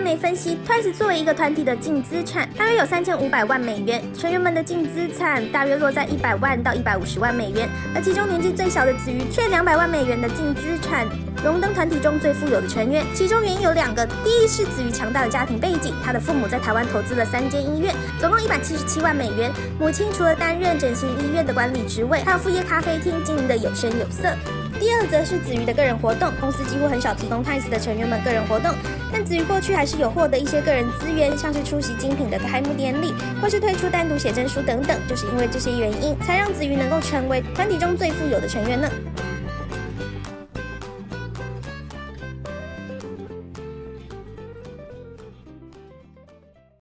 媒分析 ，Twice 作为一个团体的净资产大约有3500万美元，成员们的净资产大约落在100万到150万美元，而其中年纪最小的子瑜却200万美元的净资产。荣登团体中最富有的成员，其中原因有2个。第一是子瑜强大的家庭背景，他的父母在台湾投资了3间医院，总共177万美元。母亲除了担任整形医院的管理职位，还有副业咖啡厅经营的有声有色。第二则是子瑜的个人活动，公司几乎很少提供 Twice 的成员们个人活动，但子瑜过去还是有获得一些个人资源，像是出席精品的开幕典礼，或是推出单独写真书等等。就是因为这些原因，才让子瑜能够成为团体中最富有的成员呢。